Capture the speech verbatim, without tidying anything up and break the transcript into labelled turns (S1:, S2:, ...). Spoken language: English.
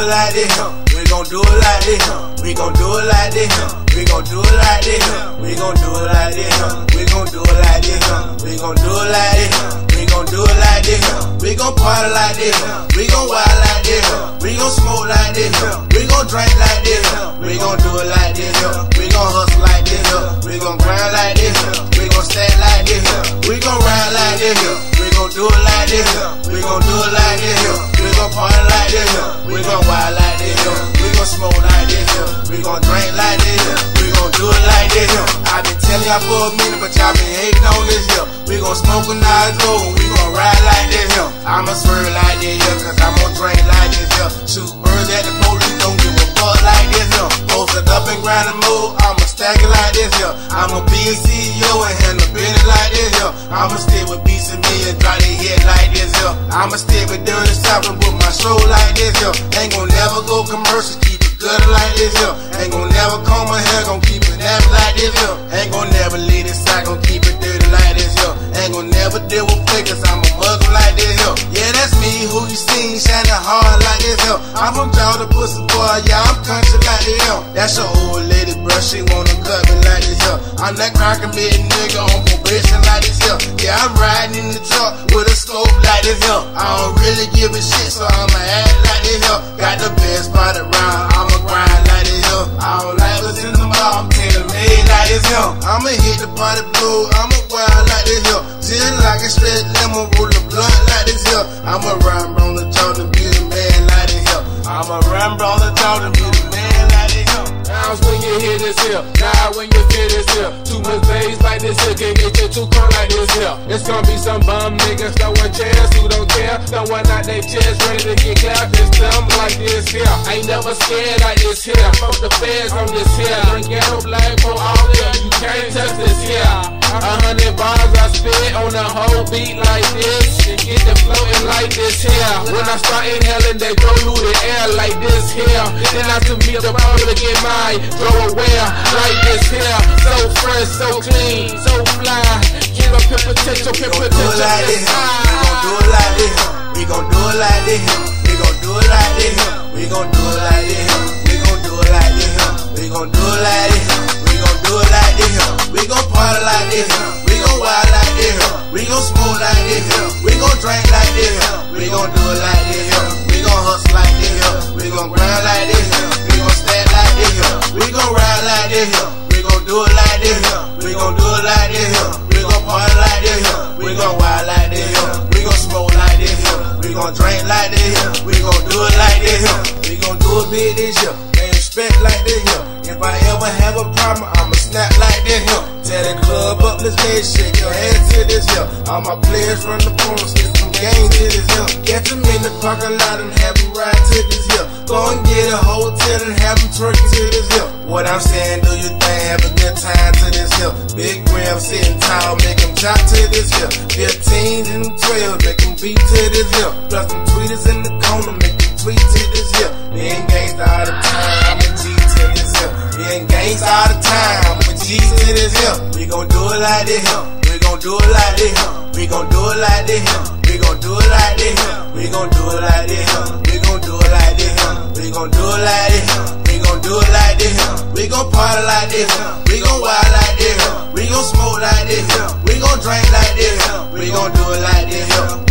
S1: it like this. We gon' do it like this. We gon' do it like this. We gon' do it like this. We gon' do it like this. We gon' do it like this. We gon' do it like this. We gon' do it like this. We gon' party like this. We gon' wild like this. We gon' smoke like this. We gon' drink like this. We gon' do it like this. We gon' hustle like this. We gon' grind like this. We gon' stack like this. We gon' ride like this. We gon' do it like this. We gon' do it like this. We gon' party like this. We gon' wild like this. We gon' smoke like this. We gon' drink like this. We gon' do it like this. I been telling y'all for a minute, but y'all been hating on this here. We gon' smoke a night go and we gon' ride like this here. I'ma swerve like this here, cause I'm gon' drink like this here. Shoot birds at the police, don't give a fuck like this here. Posted up and grind the move, I'ma stack it like this here. I'ma be a C E O and handle business like this here. I'ma stay with beats and me and drop their head like this here. I'ma stay with dirty south and put my show like this here. Ain't gon' never go commercial, keep it gutter like this here. Ain't gon' never comb my hair, gon' keep it nappy like this here. Ain't gon' never leave it side, gon' keep it dirty like this here. Ain't gon' never deal with fakers, I'm a mugger like this here. Yeah, that's me, who you seen, shining hard like this here. I'm from Georgia, pussy boy, yeah, I'm country like this here. That's your old lady, bruh, she wanna cut me like this here. I'm that crackin' big nigga on probation like this here. Yeah, I'm riding in the truck with a scope like this here. I don't really give a shit, so I'ma act like this here. Got the best spot around, I'ma grind like this here. I don't like what's in the bar, I'm tailor-made like this here. I'ma hit the party blue, I'ma wild like this here. Just like a straight lemon, roll the blunt like this here. I'ma rhyme on the Jordan, be the man like this here. I'ma rhyme on the Jordan, be the man like this here.
S2: Now when you hear this here, now when you feel this here, too much bass like this here, can't get you too cold like this here. It's gonna be some bum niggas throwing chairs who don't care, throwing out their chest ready to get clapped. It's them like this here. Ain't never scared like this here. Fuck the feds on this here. Bring ghetto black for all of them. You can't touch this here. A hundred bars I spit on the whole beat like this. And get the floating like this here. When I start inhaling, they go through the air like this here. Then I to meet the public in my throw away like this here. So fresh, so clean, so fly. Get up and protect your people.
S1: We gon' do it like this. We gon' do it like this. We gon' do it like this. We gon' do it like this. We gon' do it like this. We gon' do it like this. We gon' do it like this. We gon' do it like this. We gon' party like this. We gon' wild like this. We gon' smoke like this. We gon' drink like this. We gon' do it like this. We gon' hustle like this. We gon' grind like this. We gon' stand like this. We gon' ride like this. We gon' do it like this. We gon' do it like this. We gon' party like this. We gon' wild like this. We gon' smoke like this. We gon' drink like this. We gon' do it like this. We gon' do it big this year. Can't expect like this here. If I ever have a problem, I'ma snap like this here. Tell the club up, let's get shake your hands to this here. All my players run the corners, get some games to this here. Catch them in the parking lot and have them ride to this here. Go and get a hotel and have them twerking to this here. What I'm saying, do your thing, have a good time to this here. Big gram sitting tall, make them chop to this here. fifteens and twelves, make them beat to this here. Plus some tweeters in the corner, make them tweet to this here. We ain't gangsta all the time, I'm a G to this here. We ain't gangsta all the time, I'm a G to this here. We gon' do it like this here. We gon' do it like this here. We gon' do it like this here. We gon' do it like this here. We gon' do it like this here. We gon' do it like this here. We gon' do it like this here. We gon' do it like this here. We gon' party like this here. We gon' wild like this here. We gon' smoke like this here. We gon' drink like this here. We gon' do it like this here.